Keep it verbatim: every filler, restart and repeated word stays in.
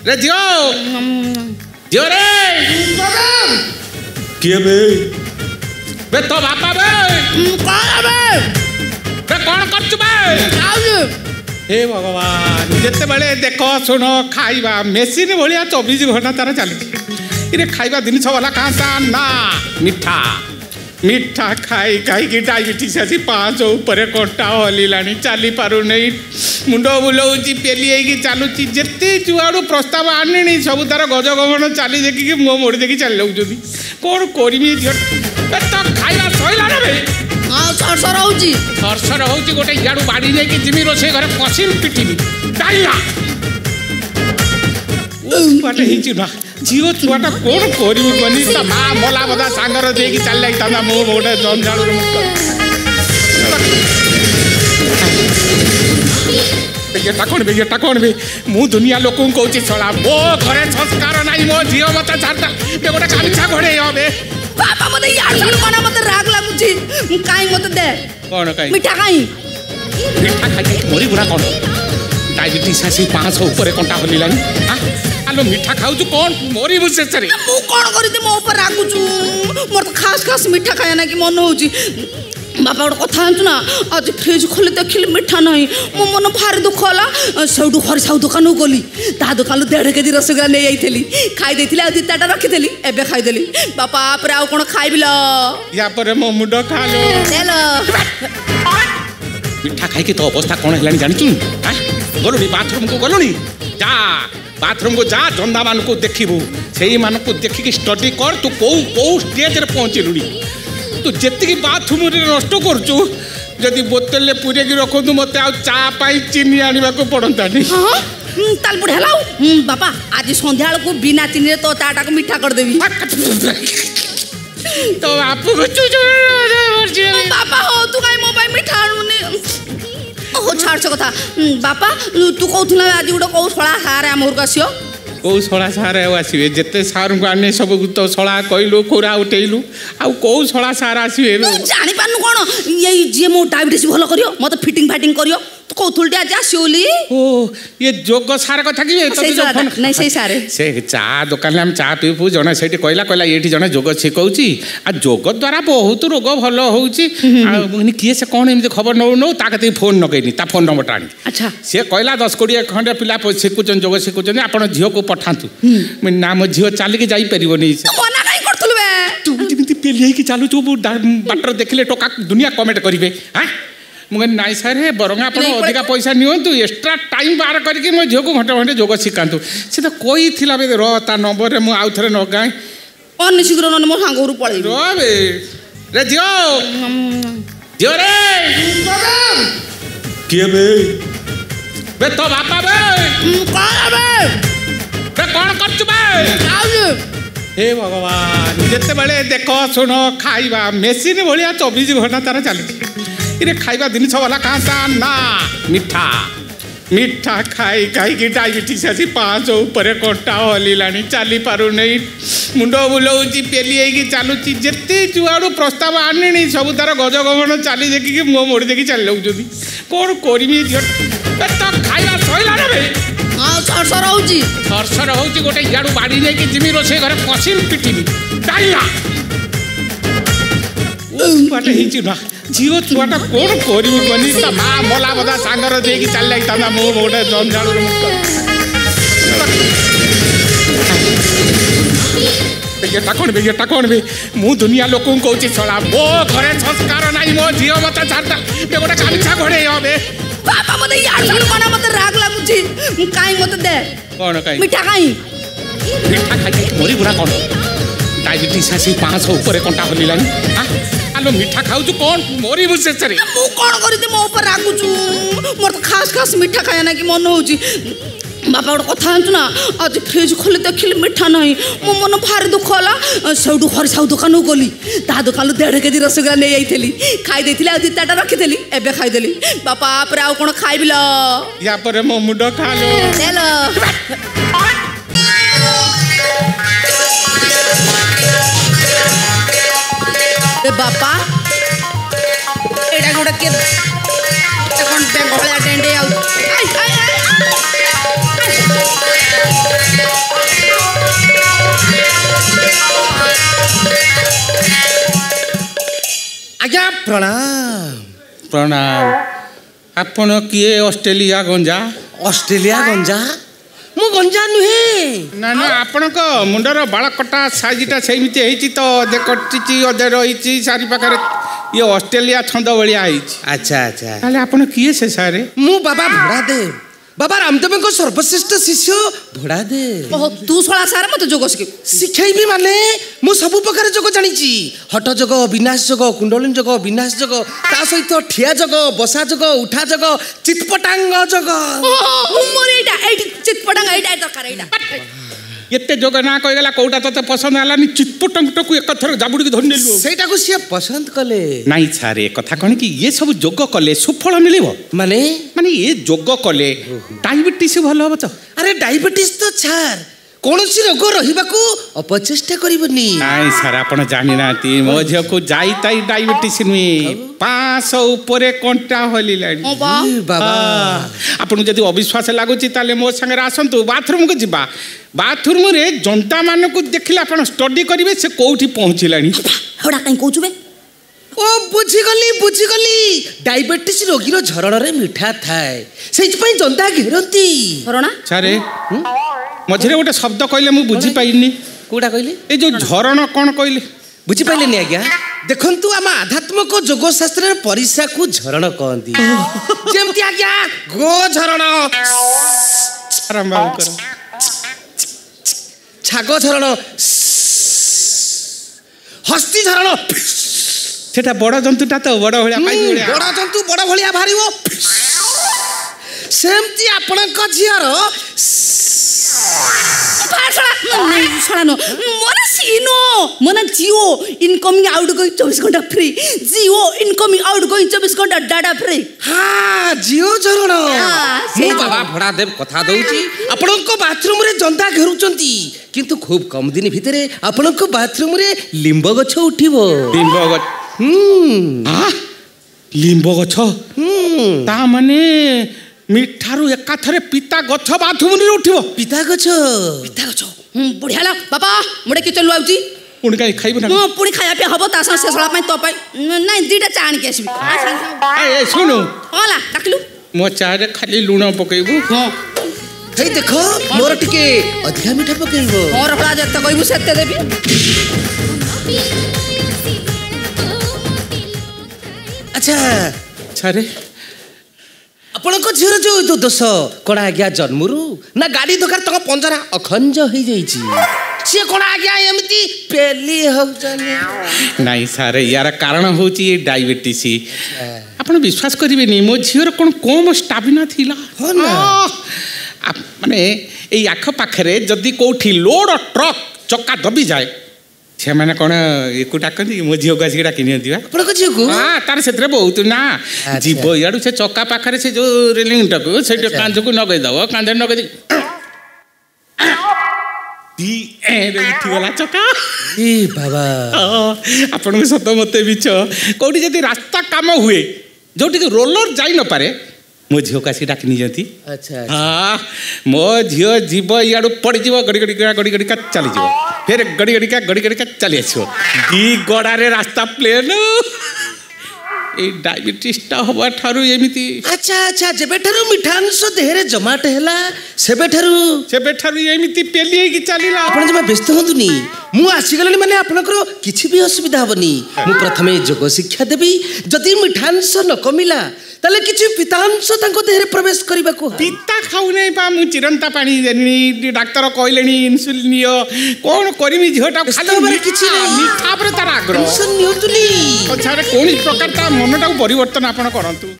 रे जियो जियो रे किए बे बे तो बापा बे कौन बे बे कौन करछु बे हे भगवान जिते बड़े देख सुन खाइबा मेसीन भाया चौबीस घंटा तार चली इरे खाइबा जिनिस वाला कहाँ ना मिठा मिठा खाई खाई डायबिटीज आसी पाँच ऊपर कंटा हलिलानी चली पार नहीं मुंड बुलाऊँगी पेली होगी चलुची जिते जुआड़ू प्रस्ताव आने सब तार गज गमन चली देखिए मुँह मोड़ी देखी चली जाऊँगी कौन करी तो खाଇବା सैला ना भाई हाँ सरसर होची सरसर होची गोटे इाड़ू बाड़ी नहीं जिमी रोसे घर पशिम पिटिबी डाइला बाटे हिची ना झील छुआटा कौन करी बनी ता माँ मला बदा सांगर देकी चल जाता मो गोटे जंजालू बेटा कौन बे बेटा कौन बे मु दुनिया लोक कौच छड़ा मो घरे संस्कार नहीं मो झील मत छाड़ा गोटे गामछा घोड़े हे बापा मत यार मन मत राग लागुची काई मत दे कौन काई मिठा काई मिठा खाई मोरी बुढ़ा कौन डायबिटीज आसी पाँच ऊपर कंटा हलिलानी आलो मिठा खाऊ कौन मोरी मुझे सर मु कौन करी मो ऊपर रागुचु मोर तो खास खास मिठा खाया ना कि मन होची बापा गोटे कथा जानचु ना आज फ्रिज खोली देखिली मिठा नहीं मो मन भारी दुख होला सेठू हरी साहू दुकान गली ता दुकान देढ़ केजी रसगोल्ला नहीं जाइली खाई देथिली आ दिताटा रखिदेली एबे खाईदेली बापा आपरे आउ कोन खाइबिल या पर मो मुंड खालो हेलो मिठा खाई के तो अवस्था कौन है जानिचु हां गलुनी बाथरूम को गलुनी जा बाथरूम को जा जंदा मान को देखिबू सेही मान को देखि के स्टडी कर तू को को स्टेज रे पहुंचलुनी तू जेतिकी बाथरूम रे नष्ट करचु जदि बोतल ले पूरे की रखो तू मते आ चा पाई चीनी आनिबा को पड़ंता नहीं हां ताल बुढ़ा लाओ बापा आज संध्या को बिना चीनी रे तो ताटा को मीठा कर देबी तो आपको बच्चू बापा हो तू काई मो पाई मीठा आनुनी ओ छाड़ छ कथा बापा तू कहथुना आज गुडो को सळा हारे हमर कासियो कौ सड़ा सार आसवे जिते सार को आने सब तो सड़ा कहलु खोरा उठेलु आउ कौ सड़ा सार आसवे जानी पानु कोन ये जे मो डायबिटीज भलो करियो मत फिटिंग फाइटिंग करियो तो कौथुलटे आज आसियोली ओ ये जोग सार कथा कि नहीं सही सारे से चा दुकान हम चा पीपू जने सेठी कहला कहला एठी जने जोग शिखौची आ जोग द्वारा बहुत रोग भलो होउची आ किए से कोन एमती खबर न न ता कते फोन नगैनी ता फोन नंबर टाणी अच्छा से कहला दस कोड़ी खंडे पिला शिखुचन जोग शिखुचन आपण झियो को पठांतु नाम झियो चाल के जाई परिबोनी मना काई करथुल बे तू जिमिति पेलियै कि चालू तू बाटर देखले टोका दुनिया कमेंट करिवे हां मुझे नाई सर हे बरंगा आप अधिका पैसा नियंतु एक्स्ट्रा टाइम बाहर करके मो झील को घंटे घंटे जोग शिखातु से तो कोई थिला बे र ता नंबर रे मु आउ थरे न गाय अन्य शीघ्र न मो सांग गुरु पळै रो बे रे जियो जियो रे किए बे बे तो बापा बे कौन बे बे कौन करछु बे हे भगवान जिते बड़े देख सुन खाइबा मेसीन भाया चौबीस घंटा तार चली इरे खाइबा जिनिस वाला कहाँ ना मिठा मिठा खाई खाई डायबिटीज आसी पाँच ऊपर कंटा हलिलानी चली पार नहीं मुंड बुलाऊँगी पेली होगी चलुची जिते जुआड़ू प्रस्ताव आने सब तार गज गमन चली देखिए मुँह मोड़ी देखी चली जाऊँगी कौन करी तो खाइबा सैला ना भाई हाँ सरसर होची सरसर होची गोटे इाड़ू बाड़ी नहीं जिमी रोसे घर पशिम पिटिबी डाइला बाटे हिची ना झील छुआटा कौन करी बनी ता माँ मला बदा सांगर देकी चल जाता मो गोटे जंजालू बेटा कौन बे बेटा कौन बे मु दुनिया लोक कौच छड़ा मो घरे संस्कार नहीं मो झील मत छाड़ा गोटे गामछा घोड़े हे बापा मत यार मन मत राग लागुची काई मत दे कौन काई मिठा काई मिठा खाई मोरी बुढ़ा कौन डायबिटीज आसी पाँच ऊपर कंटा हलिलानी आलो मिठा खाऊ कौन मोरी मुझे सर मु कौन करी मो ऊपर रागुचु मोर तो खास खास मिठा खाया ना कि मन होची बापा गोटे कथा जानचु ना आज फ्रिज खोली देखिली मिठा नहीं मो मन भारी दुख होला सेठू हरी साहू दुकान गली ता दुकान देढ़ केजी रसगोल्ला नहीं जाइली खाई देथिली आ दिताटा रखिदेली एबे खाईदेली बापा आपरे आउ कोन खाइबिल या पर मो मुंड खालो हेलो ए बापा एटा गोटे के कोन बेंगोळा डेंडे आउ आई आई आई प्रणाम प्रणाम आपण किए ऑस्ट्रेलिया गंजा ऑस्ट्रेलिया गंजा मु गंजा नुहे ना ना आपण को मुंडर बाल कटा साइजटा सेमिति हेची तो देखटिची अधे रहिची सारी पाखरे ये ऑस्ट्रेलिया छंद बलिया हेची अच्छा अच्छा ताले आपण किए से सारे मु बाबा भोड़ादेव बाबा रामदेव को सर्वश्रेष्ठ शिष्य भोड़ादेव ओहो तू सोला सारे मत जोग सिखे शिखेबी माने मु सब प्रकार जोग जानिची हठ जोग विनाश जोग कुंडलिनी जोग विनाश जोग ता सहित ठिया जोग बसा जोग उठा जोग चितपटांग जोग मोर एटा एटी चितपटांग एटा दरकार एटा एते जोग ना कहि गेला कोटा तते पसंद आलानी चितपटंगटकू एक थर जाबुडी धरि नेलु सेटा को सिया पसंद कले नाही छारे कथा कोन कि ये सब जोग कले सुफल मिलिबो माने माने ये जोग कले डायबिटीज भलो हबो त अरे डायबिटीज तो छार कोनोसी रोग रहिबाकू अपचेष्टा करिवनी नाही सर आपण जानि नाती मो झियो को जाई ताई डायबिटीज नुई पाँच सौ ऊपर कंटा होली लानी ओ बा बाबा आपण जदी अविश्वास लागुची ताले मो संगे आसंतु बाथरूम को जिबा बाथरूम रे जनता मान को देखिले आपण स्टडी करिवे से कोठी पहुंचिलानी होडा काई कहूचुबे ओ बुझी गली बुझी गली डायबिटीज रोगीर झरण रे मिठा थाए सेज पई जनता घेरंती हरणा सारे मझरे गोटे शब्द कहले मु बुझी पाइनी कोडा कहले ए जो झरण कोन कहले बुझी पाइले नि आज्ञा देखंतु आम आध्यात्मिक जोग शास्त्र परिसा को झरण कहंती जेमति आज्ञा गो झरण आराम बाबू कर छाग झरण हस्ती झरण सेटा बड़ जंतुटा तो बड़ भलिया पाई भलिया बड़ जंतु बड़ भलिया बाहरिबो सेमति आपणक झियर सोला नो मोना सीनो मोना जियो इनकमिंग आउट गोइंग चौबीस घंटा free Jio incoming outgoing चौबीस घंटा डाटा फ्री हाँ जियो झरण से मु बाबा भोड़ादेव कथा दउची आपणक बाथरूम रे जनता घेरुचंती किंतु खूब कम दिन भितरे आपणक बाथरूम रे लिंब गछ उठिबो लिंब गछ हम्म हां लिंब गछ हम्म ता माने मिठारू एकाथरे पिता गछ बाथरूम रे उठिबो पिता गछ पिता गछ बढ़िया ला बाबा मुडे किचन लो आउची पुणी काई खाइबो ना मो पुणी खाया पे हबो ता से सोला पई तो पई नै दीटा चाण के आसीबी ए ए सुनु होला डाकलु मो चा रे खाली लूण पकेबू हां हे देखो मोर टिके अधिका मिठा पकेइबो मोर हला जत्ता कहबू सेते देबी अच्छा छारे आपणक झीर जो तो दोष कण आज्ञा जन्मरू ना गाड़ी धोकार तक पंजरा अखंज हो जाइछि से कण आज्ञा एमती पेली होचनी नाही सारे यार कारण होची डायबिटीज आपण विश्वास करिवेनी मो झियर कोन कम स्टामिना थिला हो ना माने ए आख पाखरे जदी कोठी लोड ट्रक चक्का दबी जाए से माने कोन एकु डाकनी मो झियो गासी डाकिनी दिवा आपणक झियो को हां तार सेतरे बहुत ना जीव याडू से चक्का पाखरे से जो रेलिंग टक से कांज को नगै दव कांज नगै दी दी ए रे उठी गला चक्का ए बाबा आपण को सत मते बिच कोठी जदी रास्ता काम हुए जोटी रोलर जाई न पारे मो झियो कासी डाकिनी जती अच्छा हां मो झियो जीव याडू पड़ी जीव गड़ी गड़ी गड़ी गड़ी का चली जीव फिर गड़ी गड़ी का गड़ी गड़ी का चली आसो दी गड़ा रे रास्ता प्लेन ए डायबिटीज टा हवा थारु एमिति अच्छा अच्छा जेबे थारु मिठांश देहरे जमाट हैला सेबे थारु सेबे थारु एमिति पेली की चलीला आपण जमा व्यस्त होंतुनी मु आसी गलनी माने आपनकर किछि भी असुविधा होबनी मु प्रथमे जोग शिक्षा देबी जदि मिठांश न कमिला ताले किछि पितांश तांको देहरे प्रवेश करबा को पिता खाउ नै पा मु चिरंता पानी देनी डाक्टर कहलेनी इंसुलिन नियो कोन करमी झोटा खाली किछि मिठा पर तार आग्रह टेंशन नियतुनी अच्छा कोन प्रकार ता मनटा परिवर्तन आपण करंतु।